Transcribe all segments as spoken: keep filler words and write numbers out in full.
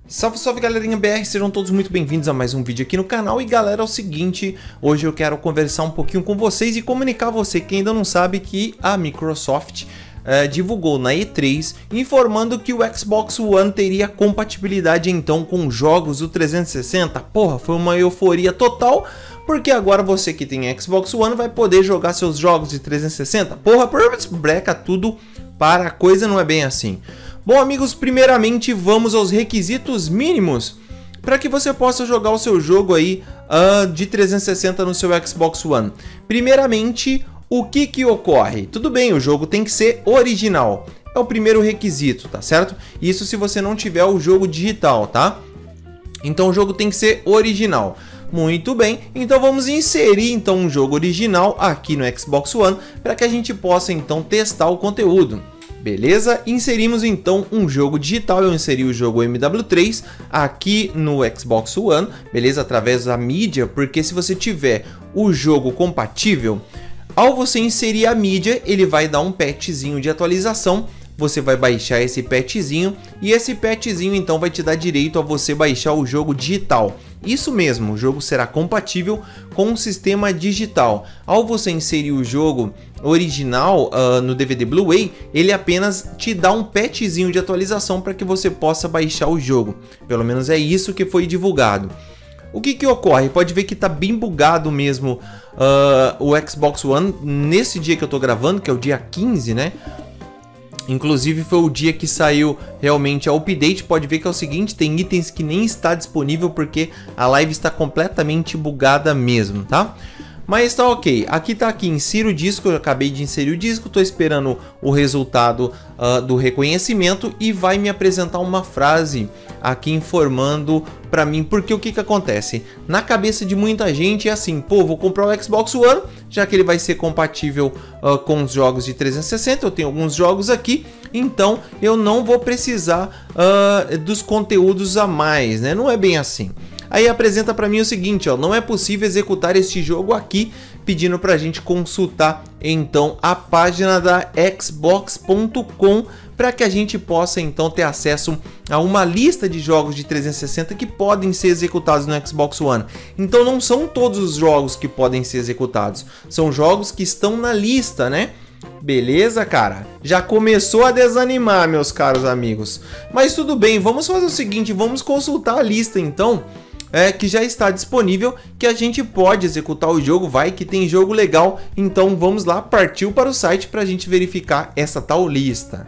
Salve, salve galerinha B R, sejam todos muito bem-vindos a mais um vídeo aqui no canal. E galera, é o seguinte, hoje eu quero conversar um pouquinho com vocês e comunicar a você que ainda não sabe que a Microsoft uh, divulgou na E três informando que o Xbox One teria compatibilidade então com jogos do trezentos e sessenta. Porra, foi uma euforia total, porque agora você que tem Xbox One vai poder jogar seus jogos de trezentos e sessenta. Porra, breca tudo para, a coisa não é bem assim. Bom, amigos, primeiramente vamos aos requisitos mínimos para que você possa jogar o seu jogo aí uh, de trezentos e sessenta no seu Xbox One. Primeiramente, o que que ocorre? Tudo bem, o jogo tem que ser original. É o primeiro requisito, tá certo? Isso se você não tiver o jogo digital, tá? Então o jogo tem que ser original. Muito bem, então vamos inserir então um jogo original aqui no Xbox One para que a gente possa então testar o conteúdo. Beleza? Inserimos então um jogo digital. Eu inseri o jogo M W três aqui no Xbox One, beleza? Através da mídia, porque se você tiver o jogo compatível, ao você inserir a mídia, ele vai dar um patchzinho de atualização. Você vai baixar esse patchzinho e esse patchzinho então vai te dar direito a você baixar o jogo digital. Isso mesmo, o jogo será compatível com o sistema digital. Ao você inserir o jogo original uh, no D V D Blu-ray, ele apenas te dá um patchzinho de atualização para que você possa baixar o jogo. Pelo menos é isso que foi divulgado. O que que ocorre? Pode ver que tá bem bugado mesmo uh, o Xbox One nesse dia que eu tô gravando, que é o dia quinze, né? Inclusive foi o dia que saiu realmente a update. Pode ver que é o seguinte, tem itens que nem está disponível porque a live está completamente bugada mesmo, tá? Mas tá ok, aqui tá aqui, insira o disco, eu acabei de inserir o disco, tô esperando o resultado uh, do reconhecimento e vai me apresentar uma frase aqui informando pra mim, porque o que que acontece? Na cabeça de muita gente é assim, pô, vou comprar o Xbox One, já que ele vai ser compatível uh, com os jogos de trezentos e sessenta, eu tenho alguns jogos aqui, então eu não vou precisar uh, dos conteúdos a mais, né? Não é bem assim. Aí apresenta para mim o seguinte, ó, não é possível executar este jogo aqui, pedindo para a gente consultar então a página da Xbox ponto com para que a gente possa então ter acesso a uma lista de jogos de trezentos e sessenta que podem ser executados no Xbox One. Então não são todos os jogos que podem ser executados, são jogos que estão na lista, né? Beleza, cara? Já começou a desanimar, meus caros amigos. Mas tudo bem, vamos fazer o seguinte, vamos consultar a lista então. É, que já está disponível, que a gente pode executar o jogo, vai que tem jogo legal, então vamos lá, partiu para o site para a gente verificar essa tal lista.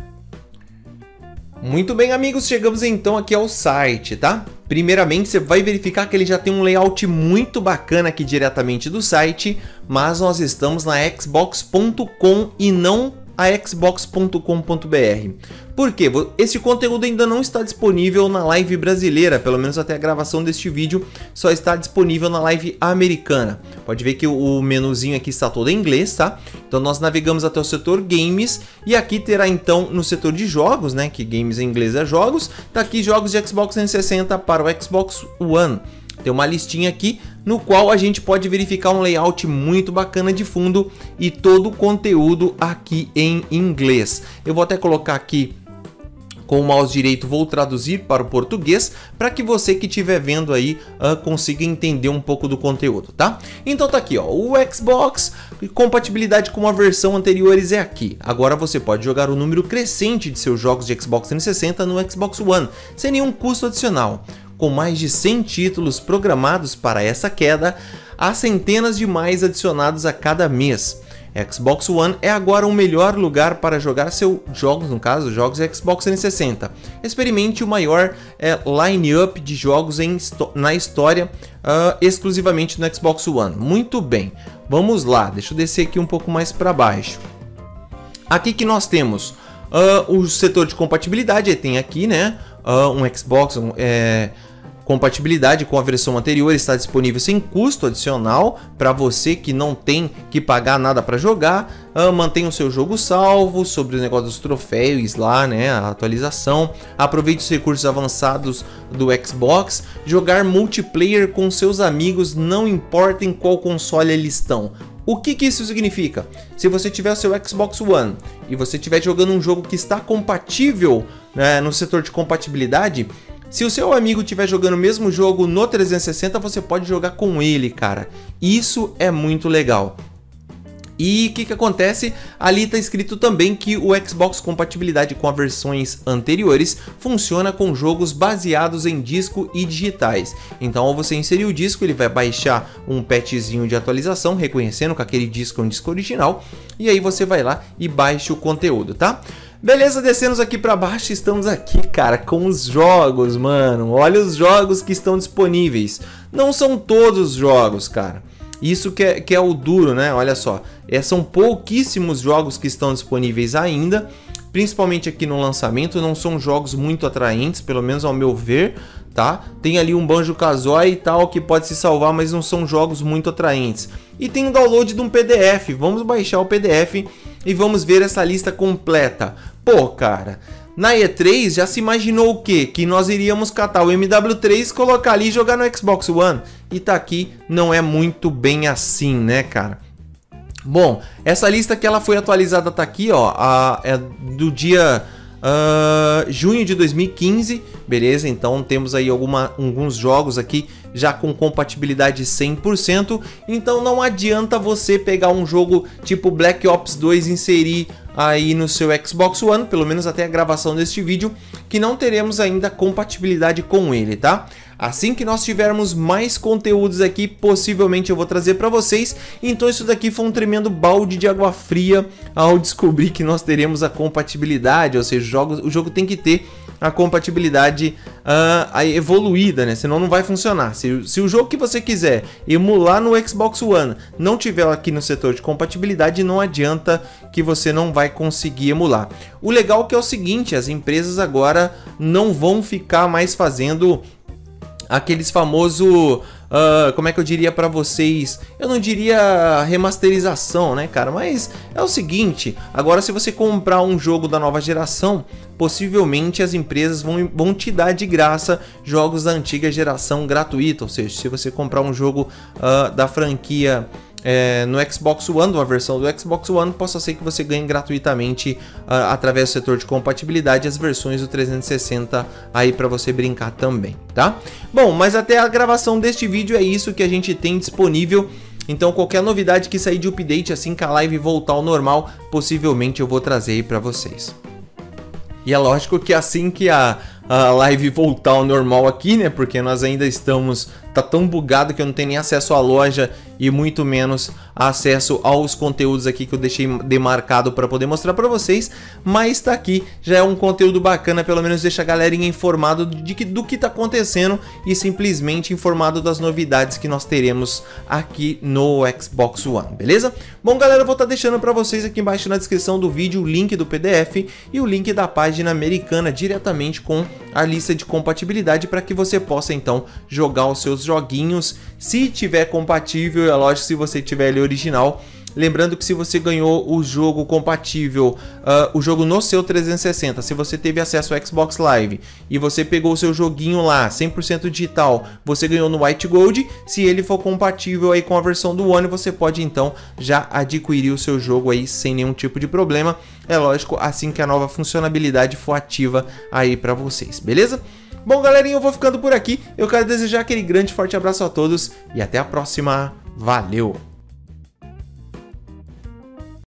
Muito bem, amigos, chegamos então aqui ao site, tá? Primeiramente você vai verificar que ele já tem um layout muito bacana aqui diretamente do site, mas nós estamos na Xbox ponto com e não a Xbox ponto com ponto br. Por quê? Esse conteúdo ainda não está disponível na live brasileira, pelo menos até a gravação deste vídeo só está disponível na live americana. Pode ver que o menuzinho aqui está todo em inglês, tá? Então nós navegamos até o setor games e aqui terá então no setor de jogos, né, que games em inglês é jogos, tá aqui jogos de Xbox trezentos e sessenta para o Xbox One. Tem uma listinha aqui no qual a gente pode verificar um layout muito bacana de fundo e todo o conteúdo aqui em inglês. Eu vou até colocar aqui com o mouse direito, vou traduzir para o português para que você que estiver vendo aí uh, consiga entender um pouco do conteúdo, tá? Então tá aqui, ó, o Xbox, compatibilidade com a versão anteriores é aqui. Agora você pode jogar o número crescente de seus jogos de Xbox trezentos e sessenta no Xbox One, sem nenhum custo adicional. Com mais de cem títulos programados para essa queda, há centenas de mais adicionados a cada mês. Xbox One é agora o melhor lugar para jogar seus jogos, no caso, jogos de Xbox trezentos e sessenta. Experimente o maior é, line-up de jogos em, na história uh, exclusivamente no Xbox One. Muito bem, vamos lá, deixa eu descer aqui um pouco mais para baixo. Aqui que nós temos uh, o setor de compatibilidade, tem aqui, né, uh, um Xbox, um, é, compatibilidade com a versão anterior está disponível sem custo adicional para você que não tem que pagar nada para jogar. Uh, mantenha o seu jogo salvo, sobre o negócio dos troféus lá, né, a atualização. Aproveite os recursos avançados do Xbox. Jogar multiplayer com seus amigos, não importa em qual console eles estão. O que que isso significa? Se você tiver o seu Xbox One e você estiver jogando um jogo que está compatível, né, no setor de compatibilidade, Se o seu amigo estiver jogando o mesmo jogo no trezentos e sessenta, você pode jogar com ele, cara. Isso é muito legal. E o que que acontece? Ali está escrito também que o Xbox compatibilidade com as versões anteriores funciona com jogos baseados em disco e digitais. Então, ao você inserir o disco, ele vai baixar um patchzinho de atualização, reconhecendo que aquele disco é um disco original, e aí você vai lá e baixa o conteúdo, tá? Beleza, descemos aqui para baixo, estamos aqui, cara, com os jogos, mano. Olha os jogos que estão disponíveis. Não são todos os jogos, cara. Isso que é, que é o duro, né? Olha só, é, são pouquíssimos jogos que estão disponíveis ainda, principalmente aqui no lançamento. Não são jogos muito atraentes, pelo menos ao meu ver, tá? Tem ali um Banjo-Kazooie e tal que pode se salvar, mas não são jogos muito atraentes. E tem o download de um P D F. Vamos baixar o P D F e vamos ver essa lista completa. Pô, cara, na E três já se imaginou o quê? Que nós iríamos catar o M W três, colocar ali e jogar no Xbox One. E tá aqui, não é muito bem assim, né, cara? Bom, essa lista que ela foi atualizada tá aqui, ó, a, é do dia uh, junho de dois mil e quinze, beleza? Então temos aí alguma, alguns jogos aqui já com compatibilidade cem por cento. Então não adianta você pegar um jogo tipo Black Ops dois e inserir aí no seu Xbox One, pelo menos até a gravação deste vídeo, que não teremos ainda compatibilidade com ele, tá? Assim que nós tivermos mais conteúdos aqui, possivelmente eu vou trazer para vocês. Então isso daqui foi um tremendo balde de água fria ao descobrir que nós teremos a compatibilidade, ou seja, o jogo, o jogo tem que ter a compatibilidade uh, evoluída, né? Senão não vai funcionar. Se, se o jogo que você quiser emular no Xbox One não tiver aqui no setor de compatibilidade, não adianta que você não vai conseguir emular. O legal é que é o seguinte, as empresas agora não vão ficar mais fazendo aqueles famosos, uh, como é que eu diria pra vocês, eu não diria remasterização, né, cara, mas é o seguinte, agora se você comprar um jogo da nova geração, possivelmente as empresas vão, vão te dar de graça jogos da antiga geração gratuita, ou seja, se você comprar um jogo uh, da franquia É, no Xbox One, uma versão do Xbox One, possa ser que você ganhe gratuitamente uh, através do setor de compatibilidade as versões do trezentos e sessenta aí para você brincar também, tá? Bom, mas até a gravação deste vídeo é isso que a gente tem disponível. Então qualquer novidade que sair de update assim que a live voltar ao normal, possivelmente eu vou trazer aí para vocês. E é lógico que assim que a, a live voltar ao normal aqui, né? Porque nós ainda estamos... Tá tão bugado que eu não tenho nem acesso à loja e muito menos acesso aos conteúdos aqui que eu deixei demarcado para poder mostrar para vocês. Mas tá aqui, já é um conteúdo bacana, pelo menos deixa a galerinha informado de que, do que tá acontecendo e simplesmente informado das novidades que nós teremos aqui no Xbox One, beleza? Bom, galera, eu vou estar tá deixando para vocês aqui embaixo na descrição do vídeo o link do P D F e o link da página americana diretamente com a lista de compatibilidade para que você possa então jogar os seus joguinhos, se tiver compatível, é lógico, se você tiver ele original. Lembrando que se você ganhou o jogo compatível, uh, o jogo no seu trezentos e sessenta, se você teve acesso ao Xbox Live e você pegou o seu joguinho lá, cem por cento digital, você ganhou no White Gold. Se ele for compatível aí com a versão do One, você pode então já adquirir o seu jogo aí sem nenhum tipo de problema. É lógico, assim que a nova funcionalidade for ativa aí para vocês, beleza? Bom, galerinha, eu vou ficando por aqui. Eu quero desejar aquele grande forte abraço a todos e até a próxima. Valeu!